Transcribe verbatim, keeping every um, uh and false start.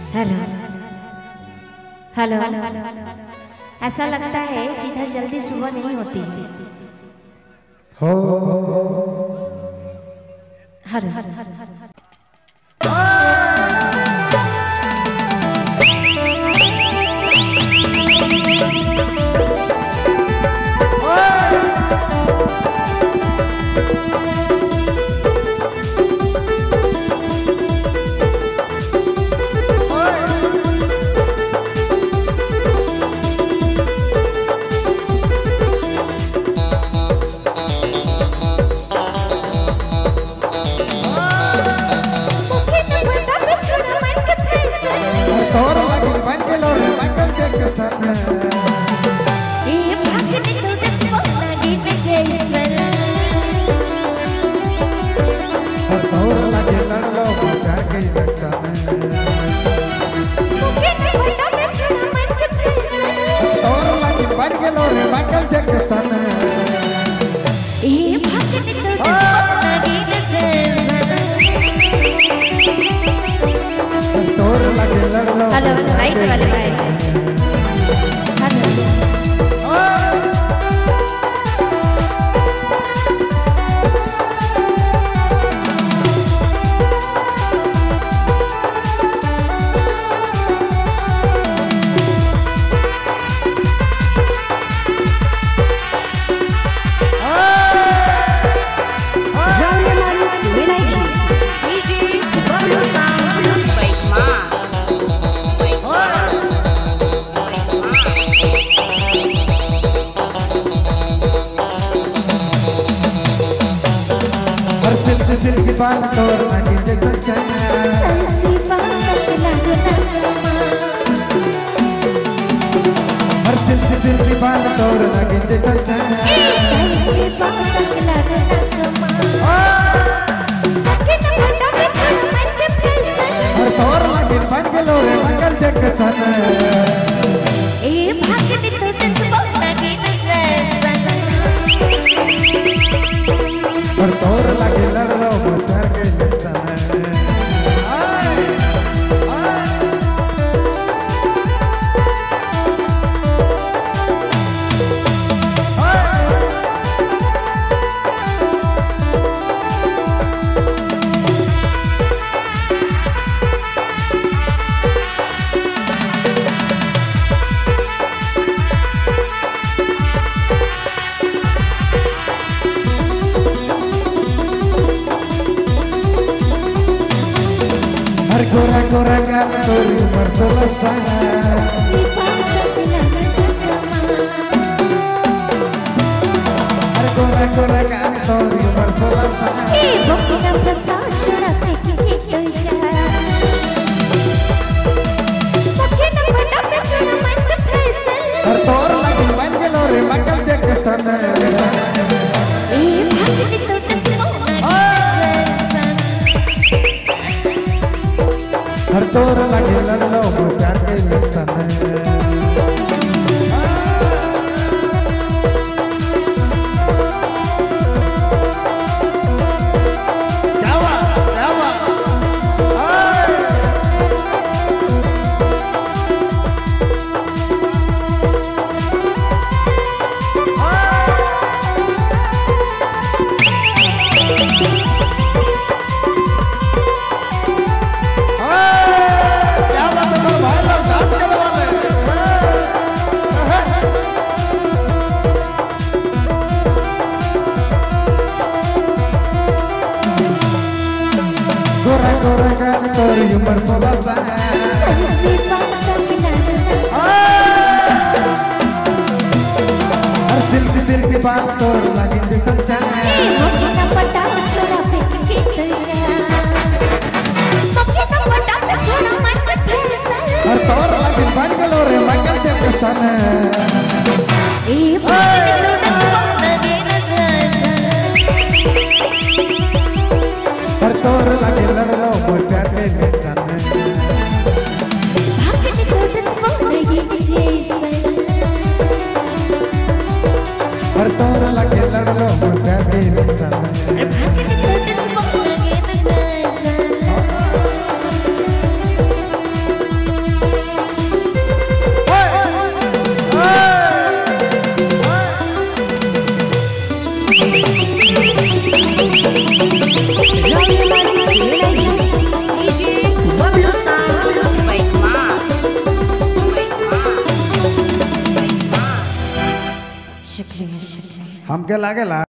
Hello hello ऐसा लगता है कि इधर जल्दी सुबह नहीं होती है। हो हर हर हर हर हेलो राइट वाले भाई दिल की बात तोड़ लगी देखो ऐसी बात लग हर दिल की दिल की बात तोड़ लगी देखो ऐसी बात लग हर तोड़ लगी मंगलो रे मंगल देख सन ए भागने तो जज्बा लगे हर तोड़ लगी लड़ लो उतर के सन गोरा गोरा गाल तोरी उमर सोलह साल हर गोरा गोरा गाल तोरी उमर सोलह साल ए भक्ति का प्रसाद छोड़ा फेंकी तो जा सके न बड़ा पे छोड़ मन के फैसल हर तोर लगी मन के लोरे मगल देख सन ए भागने तो जज्बा हर तोर लगी लड़ लो उतर के सन हमके लागेला